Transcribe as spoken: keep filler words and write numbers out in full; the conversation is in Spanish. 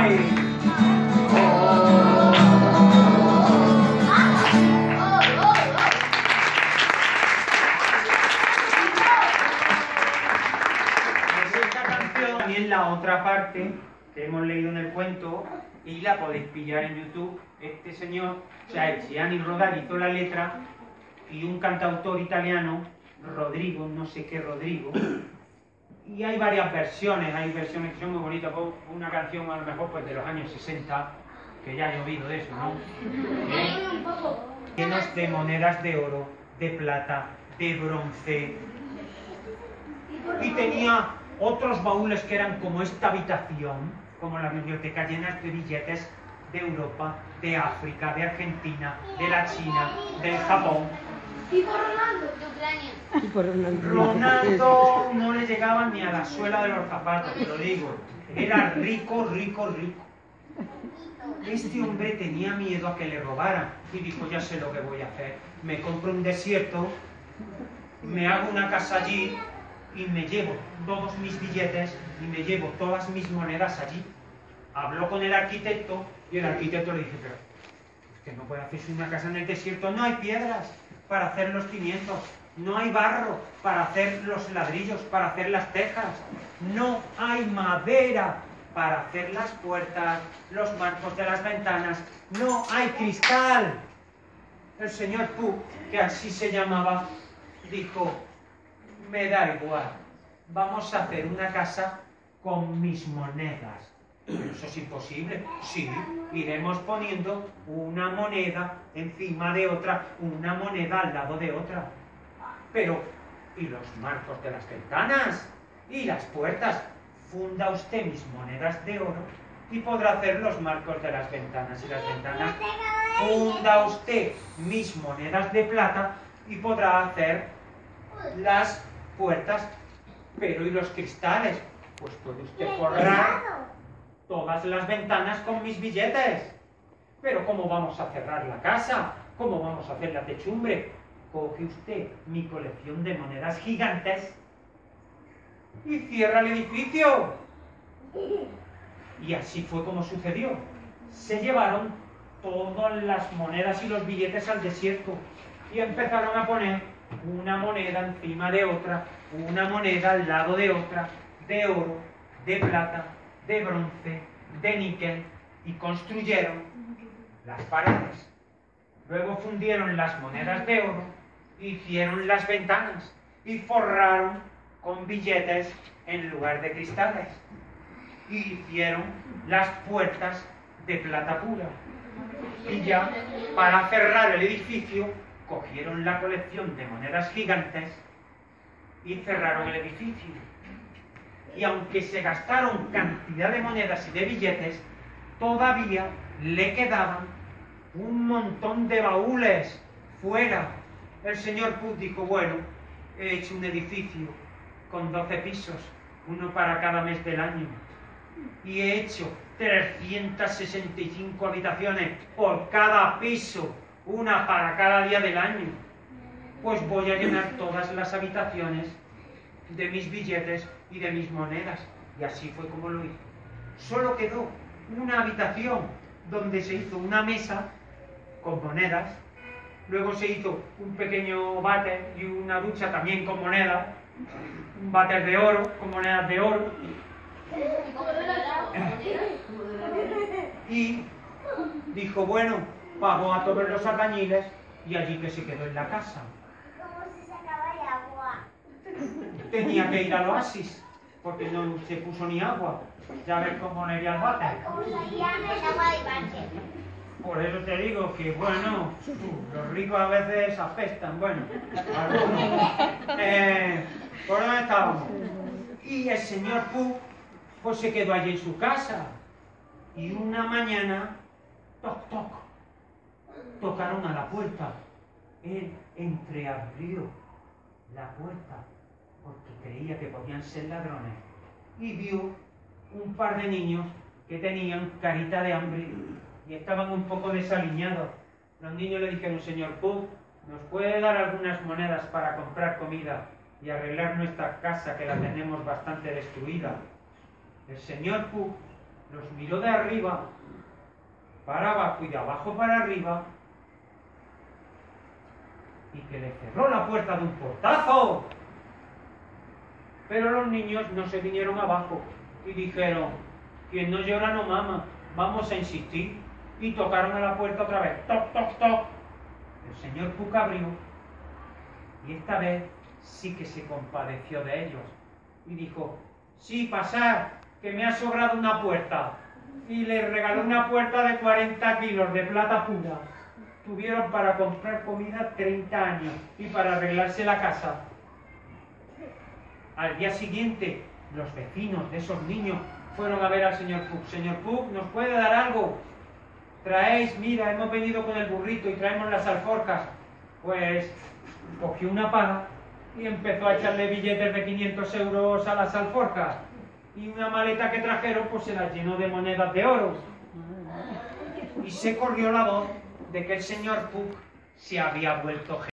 ¡Ay! También la otra parte que hemos leído en el cuento y la podéis pillar en YouTube. Este señor, o sea, Gianni Rodari hizo la letra y un cantautor italiano, Rodrigo, no sé qué Rodrigo, y hay varias versiones, hay versiones que son muy bonitas, una canción a lo mejor pues de los años sesenta, que ya he oído de eso, ¿no? ¿Eh? Llenos de monedas de oro, de plata, de bronce, y tenía otros baúles que eran como esta habitación, como la biblioteca, llenas de billetes de Europa, de África, de Argentina, de la China, del Japón. ¿Y por Ronaldo? De Ucrania. Y por Ronaldo. Ronaldo no le llegaba ni a la suela de los zapatos, te lo digo. Era rico, rico, rico. Este hombre tenía miedo a que le robaran y dijo, ya sé lo que voy a hacer. Me compro un desierto, me hago una casa allí y me llevo todos mis billetes y me llevo todas mis monedas allí. Habló con el arquitecto y el arquitecto le dice, pero usted no puede hacerse una casa en el desierto, no hay piedras para hacer los cimientos, no hay barro para hacer los ladrillos, para hacer las tejas, no hay madera para hacer las puertas, los marcos de las ventanas, no hay cristal. El señor Pug, que así se llamaba, dijo, me da igual, vamos a hacer una casa con mis monedas. Pero eso es imposible. Sí, iremos poniendo una moneda encima de otra, una moneda al lado de otra. Pero, ¿y los marcos de las ventanas? ¿Y las puertas? Funda usted mis monedas de oro y podrá hacer los marcos de las ventanas y las ventanas. Funda usted mis monedas de plata y podrá hacer las puertas. Pero, ¿y los cristales? Pues puede usted forrar todas las ventanas con mis billetes. Pero ¿cómo vamos a cerrar la casa? ¿Cómo vamos a hacer la techumbre? Coge usted mi colección de monedas gigantes y cierra el edificio. Y así fue como sucedió. Se llevaron todas las monedas y los billetes al desierto y empezaron a poner una moneda encima de otra, una moneda al lado de otra, de oro, de plata, de bronce, de níquel, y construyeron las paredes. Luego fundieron las monedas de oro, hicieron las ventanas y forraron con billetes en lugar de cristales. Y hicieron las puertas de plata pura. Y ya, para cerrar el edificio, cogieron la colección de monedas gigantes y cerraron el edificio. Y aunque se gastaron cantidad de monedas y de billetes, todavía le quedaban un montón de baúles fuera. El señor Pug dijo, bueno, he hecho un edificio con doce pisos, uno para cada mes del año, y he hecho trescientas sesenta y cinco habitaciones por cada piso, una para cada día del año. Pues voy a llenar todas las habitaciones de mis billetes y de mis monedas. Y así fue como lo hizo. Solo quedó una habitación donde se hizo una mesa con monedas, luego se hizo un pequeño váter y una ducha también con monedas, un váter de oro, con monedas de oro, y dijo, bueno, pagó a todos los albañiles y allí que se quedó en la casa. ¿Cómo se sacaba el agua? Tenía que ir al oasis, porque no se puso ni agua. Ya ves cómo le iría al váter. ¿Cómo salía el agua del váter? Por eso te digo que, bueno, los ricos a veces apestan, bueno, algunos. Eh, ¿Por dónde estábamos? Y el señor Pug, pues se quedó allí en su casa. Y una mañana, toc, toc, tocaron a la puerta. Él entreabrió la puerta porque creía que podían ser ladrones y vio un par de niños que tenían carita de hambre y estaban un poco desaliñados. Los niños le dijeron, señor Pug, ¿nos puede dar algunas monedas para comprar comida y arreglar nuestra casa que la tenemos bastante destruida? El señor Pug los miró de arriba para abajo y de abajo para arriba, y que le cerró la puerta de un portazo. Pero los niños no se vinieron abajo y dijeron: quien no llora no mama, vamos a insistir. Y tocaron a la puerta otra vez, toc, toc, toc. El señor Puck abrió, y esta vez sí que se compadeció de ellos y dijo: sí, pasad, que me ha sobrado una puerta. Y les regaló una puerta de cuarenta kilos de plata pura. Tuvieron para comprar comida treinta años y para arreglarse la casa. Al día siguiente, los vecinos de esos niños fueron a ver al señor Puck. Señor Puck, ¿nos puede dar algo? Traéis, mira, hemos venido con el burrito y traemos las alforjas. Pues cogió una pala y empezó a echarle billetes de quinientos euros a las alforjas. Y una maleta que trajeron, pues se las llenó de monedas de oro. Y se corrió la voz de que el señor Puck se había vuelto